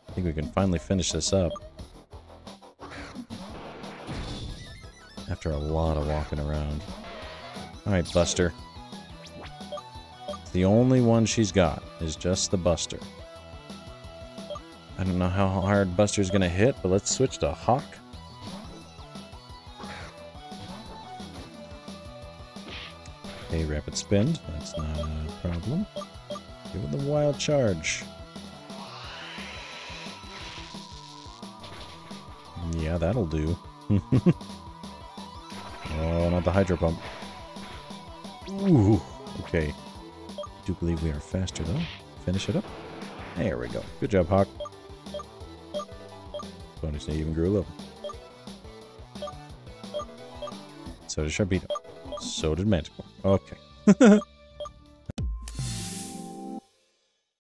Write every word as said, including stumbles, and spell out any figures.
I think we can finally finish this up. After a lot of walking around. Alright, Buster. The only one she's got is just the Buster. I don't know how hard Buster's gonna hit, but let's switch to Hawk. A rapid spin, that's not a problem. Give it the wild charge. Yeah, that'll do. Oh, not the Hydro Pump. Ooh, okay. I do believe we are faster, though. Finish it up. There we go. Good job, Hawk. Bonus even grew a little. So did Sharpedo. So did Manticore. Okay.